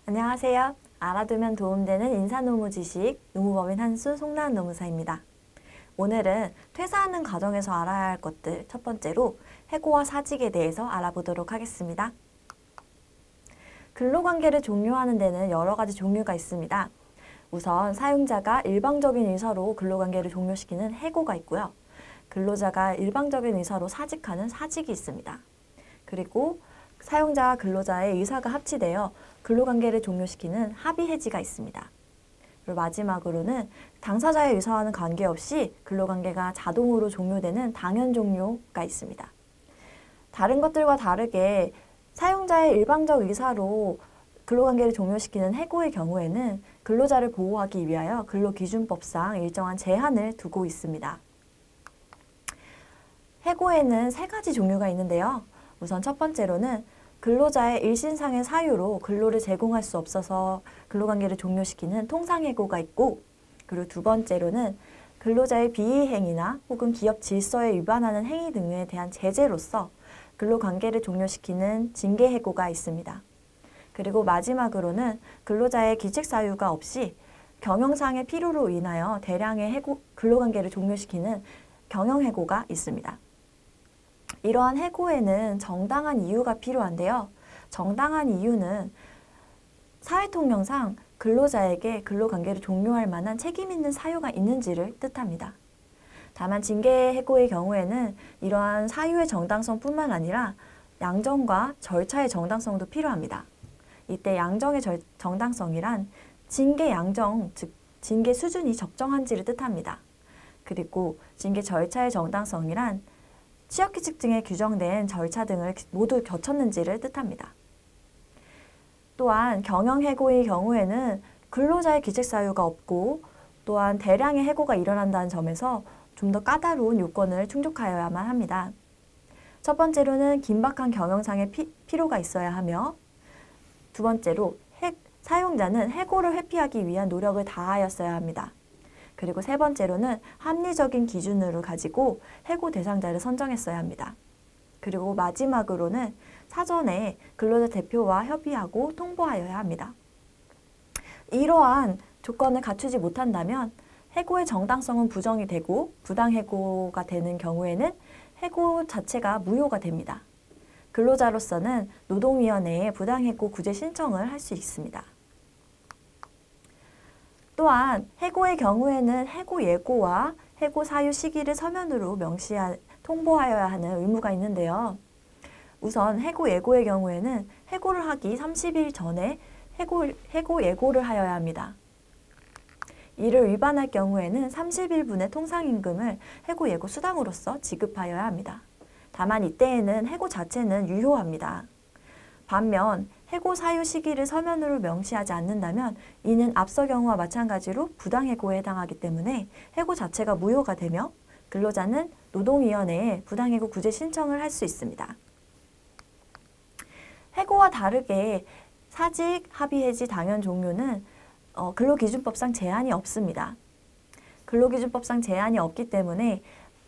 안녕하세요. 알아두면 도움되는 인사노무 지식, 노무법인 한수 송나은 노무사입니다. 오늘은 퇴사하는 과정에서 알아야 할 것들 첫 번째로 해고와 사직에 대해서 알아보도록 하겠습니다. 근로관계를 종료하는 데는 여러 가지 종류가 있습니다. 우선 사용자가 일방적인 의사로 근로관계를 종료시키는 해고가 있고요. 근로자가 일방적인 의사로 사직하는 사직이 있습니다. 그리고 사용자와 근로자의 의사가 합치되어 근로관계를 종료시키는 합의해지가 있습니다. 그리고 마지막으로는 당사자의 의사와는 관계없이 근로관계가 자동으로 종료되는 당연 종료가 있습니다. 다른 것들과 다르게 사용자의 일방적 의사로 근로관계를 종료시키는 해고의 경우에는 근로자를 보호하기 위하여 근로기준법상 일정한 제한을 두고 있습니다. 해고에는 세 가지 종류가 있는데요. 우선 첫 번째로는 근로자의 일신상의 사유로 근로를 제공할 수 없어서 근로관계를 종료시키는 통상해고가 있고, 그리고 두 번째로는 근로자의 비이행이나 혹은 기업 질서에 위반하는 행위 등에 대한 제재로서 근로관계를 종료시키는 징계해고가 있습니다. 그리고 마지막으로는 근로자의 기책 사유가 없이 경영상의 필요로 인하여 대량의 근로관계를 종료시키는 경영해고가 있습니다. 이러한 해고에는 정당한 이유가 필요한데요. 정당한 이유는 사회통념상 근로자에게 근로관계를 종료할 만한 책임 있는 사유가 있는지를 뜻합니다. 다만 징계해고의 경우에는 이러한 사유의 정당성뿐만 아니라 양정과 절차의 정당성도 필요합니다. 이때 양정의 정당성이란 징계 양정, 즉 징계 수준이 적정한지를 뜻합니다. 그리고 징계 절차의 정당성이란 취업규칙 등에 규정된 절차 등을 모두 갖췄는지를 뜻합니다. 또한 경영해고의 경우에는 근로자의 기책 사유가 없고 또한 대량의 해고가 일어난다는 점에서 좀 더 까다로운 요건을 충족하여야만 합니다. 첫 번째로는 긴박한 경영상의 필요가 있어야 하며, 두 번째로 사용자는 해고를 회피하기 위한 노력을 다하였어야 합니다. 그리고 세 번째로는 합리적인 기준으로 가지고 해고 대상자를 선정했어야 합니다. 그리고 마지막으로는 사전에 근로자 대표와 협의하고 통보하여야 합니다. 이러한 조건을 갖추지 못한다면 해고의 정당성은 부정이 되고 부당해고가 되는 경우에는 해고 자체가 무효가 됩니다. 근로자로서는 노동위원회에 부당해고 구제 신청을 할 수 있습니다. 또한 해고의 경우에는 해고 예고와 해고 사유 시기를 서면으로 통보하여야 하는 의무가 있는데요. 우선 해고 예고의 경우에는 해고를 하기 30일 전에 해고 예고를 하여야 합니다. 이를 위반할 경우에는 30일분의 통상임금을 해고 예고 수당으로서 지급하여야 합니다. 다만 이때에는 해고 자체는 유효합니다. 반면 해고 사유 시기를 서면으로 명시하지 않는다면 이는 앞서 경우와 마찬가지로 부당해고에 해당하기 때문에 해고 자체가 무효가 되며 근로자는 노동위원회에 부당해고 구제 신청을 할 수 있습니다. 해고와 다르게 사직, 합의해지, 당연 종료는 근로기준법상 제한이 없습니다. 근로기준법상 제한이 없기 때문에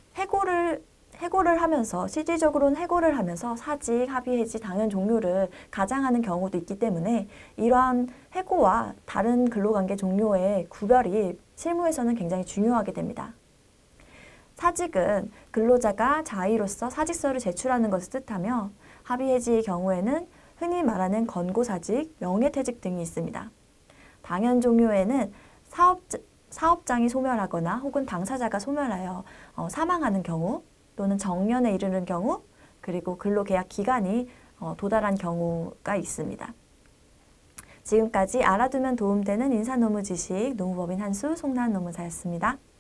해고를 하면서 실질적으로는 해고를 하면서 사직, 합의해지, 당연 종료를 가장하는 경우도 있기 때문에 이러한 해고와 다른 근로관계 종료의 구별이 실무에서는 굉장히 중요하게 됩니다. 사직은 근로자가 자의로서 사직서를 제출하는 것을 뜻하며 합의해지의 경우에는 흔히 말하는 권고사직, 명예퇴직 등이 있습니다. 당연 종료에는 사업장이 소멸하거나 혹은 당사자가 소멸하여 사망하는 경우 또는 정년에 이르는 경우, 그리고 근로계약 기간이 도달한 경우가 있습니다. 지금까지 알아두면 도움되는 인사노무 지식, 노무법인 한수 송나은 노무사였습니다.